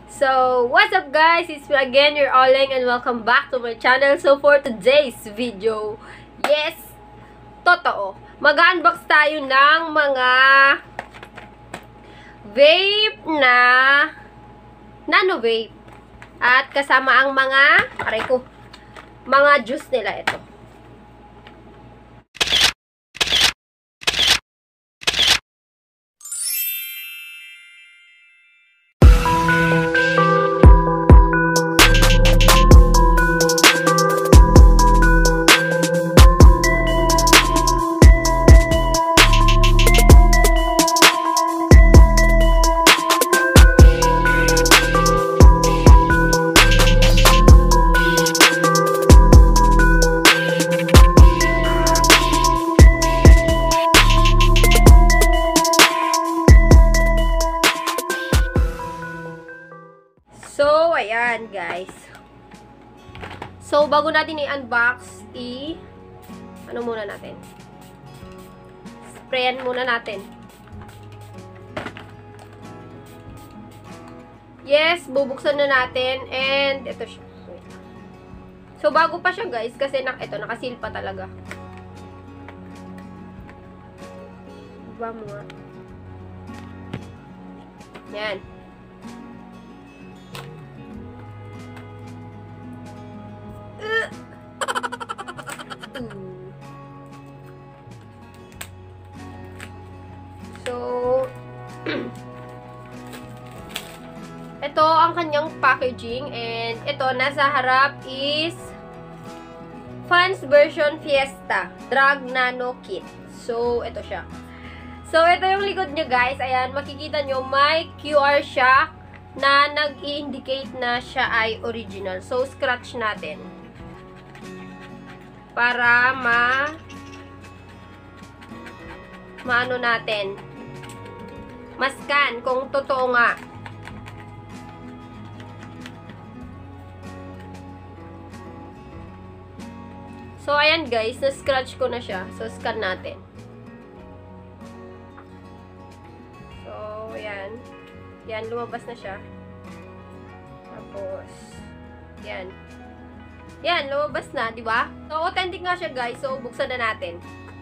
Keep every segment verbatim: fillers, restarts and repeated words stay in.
So, what's up guys? It's me again, your Oleng, and welcome back to my channel. So, for today's video, yes, totoo, mag-unbox tayo ng mga vape na nano vape. At kasama ang mga, aray ko, mga juice nila ito. So, ayan guys. So, bago natin i-unbox, i- ano muna natin? Sprayan muna natin. Yes, bubuksan na natin. And, ito siya. So, bago pa siya guys, kasi na, ito, nakasil pa talaga. Diba mo nga? Yan. So, ito ang kanyang packaging, and ito nasa harap is Fans version Fiesta Drug Nano Kit. So, ito siya. So, ito yung likod niya guys. Ayan, makikita nyo may Q R siya na nag-i-indicate na siya ay original. So, scratch natin para ma maano natin, mascan kung totoo nga. So, ayan guys, na-scratch ko na siya. So, scan natin. So, ayan. Yan, lumabas na siya. Tapos, yan. Yan, lumabas na, di ba? So, authentic nga siya guys. So, buksan na natin.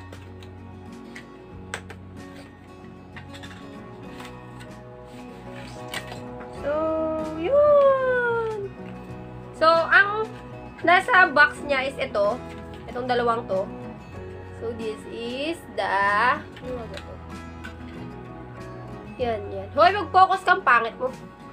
So, yun! So, ang nasa box niya is ito. Itong dalawang to. So, this is the... Ano ba ito? Yan, yan. Hoy, mag-focus kang pangit mo.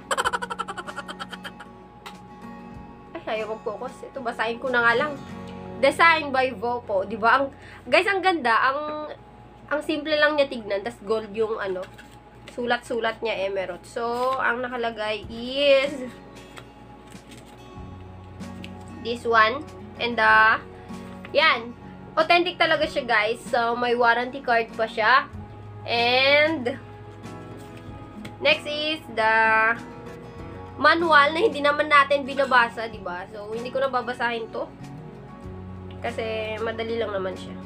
Ay, ayaw mag-focus. Ito, basahin ko na nga lang. Design by Vopo. Diba? Ang, guys, ang ganda. Ang, ang simple lang niya tignan. Tas gold yung ano, sulat-sulat niya emerald. So, ang nakalagay is this one. And the, yan. Authentic talaga siya, guys. So, may warranty card pa siya. And, next is the manual na hindi naman natin binabasa, di ba? So, hindi ko na babasahin to. Kasi, madali lang naman siya.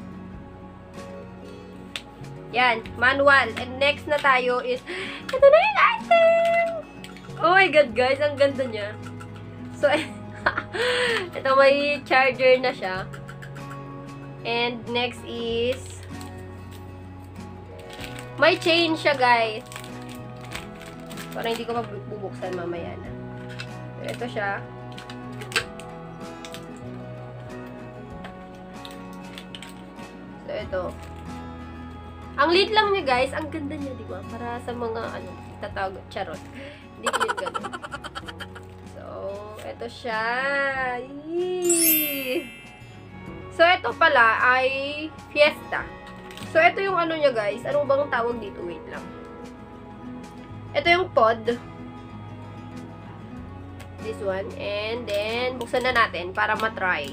Yan, manual. And next na tayo is, ito na yung item! Oh my God, guys, ang ganda niya. So, ito may charger na siya. And next is, may chain siya, guys. Parang hindi ko pa bubuksan mamaya na. So, ito siya. So, ito. Ang liit lang niya, guys. Ang ganda niya, di ba? Para sa mga, ano, tatawag, charot. Hindi ko yun ganun. So, ito siya. Yee! So, ito pala ay Fiesta. So, ito yung ano niya, guys. Ano bang tawag dito? Wait lang. Ito yung pod. This one. And then, buksan na natin para matry.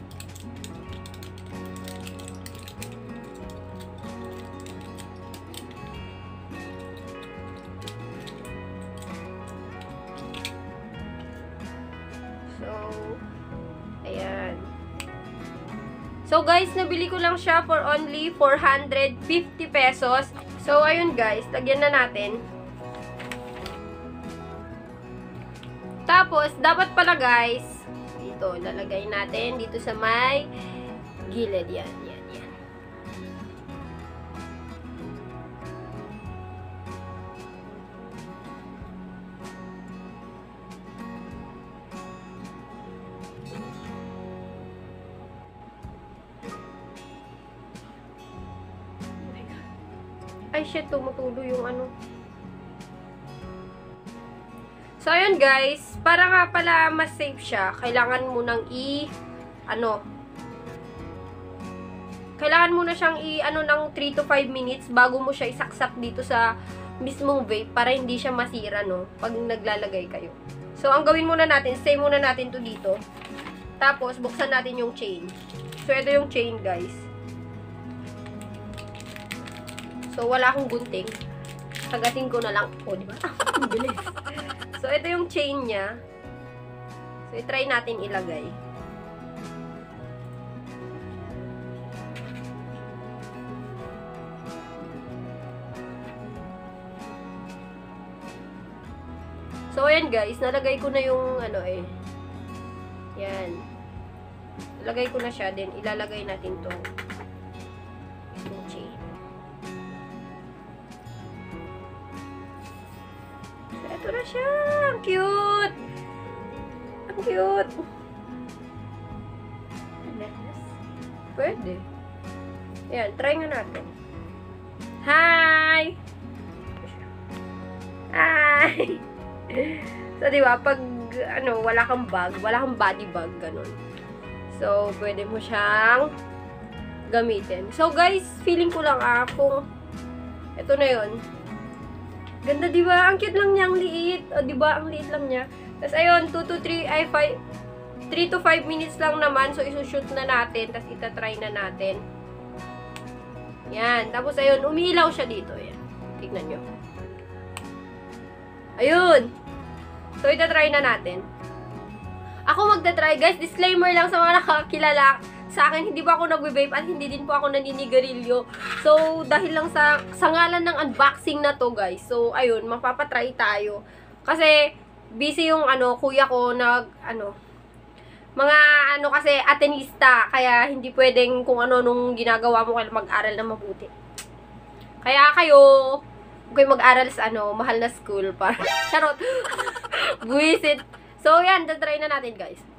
So, ayan. So, guys, nabili ko lang siya for only four hundred fifty pesos. So, ayun guys, lagyan na natin. Tapos, dapat pala guys, dito, lalagay natin dito sa may gilid. Yan, yan, yan. Ay, shit, tumutulo yung ano. So, ayun guys, para nga pala mas safe siya, kailangan mo nang i, ano, kailangan mo na siyang i, ano, ng three to five minutes bago mo siya isaksak dito sa mismong vape para hindi siya masira, no, pag naglalagay kayo. So, ang gawin muna natin, stay muna natin to dito. Tapos, buksan natin yung chain. So, ito yung chain, guys. So, wala akong gunting. Kagatin ko na lang. O, oh, diba? Bilis. So, ito yung chain niya. So, i-try natin ilagay. So, ayan guys. Nalagay ko na yung ano eh. Yan. Nalagay ko na siya. Then, ilalagay natin to. Yung chain. Ito na siya. Ang cute. Ang cute. Pwede. Ayan, try nga natin. Hi! Hi! So, diba, pag, ano, wala kang bag, wala kang body bag, ganun. So, pwede mo siyang gamitin. So, guys, feeling ko lang, ah, kung ito na yun. Ganda, di ba? Ang cute lang niya, ang liit. O, di ba? Ang liit lang niya. Tapos, ayun, two to three, ay, five, three to five minutes lang naman. So, isushoot na natin. Tapos, itatry na natin. Yan. Tapos, ayun, umiilaw siya dito. Yan. Tignan nyo. Ayun. So, itatry na natin. Ako magta-try. Guys, disclaimer lang sa mga nakakilala sa akin, hindi pa ako nagbe-vape at hindi din po ako naninigarilyo. So, dahil lang sa, sa ngalan ng unboxing na to, guys. So, ayun, mapapatry tayo. Kasi, busy yung, ano, kuya ko, nag, ano, mga, ano kasi, atenista. Kaya, hindi pwedeng kung ano nung ginagawa mo, kaya mag-aral na mabuti. Kaya kayo, kayo mag-aral sa, ano, mahal na school. Para, charot. Buwisit. So, yan, tatry na natin, guys.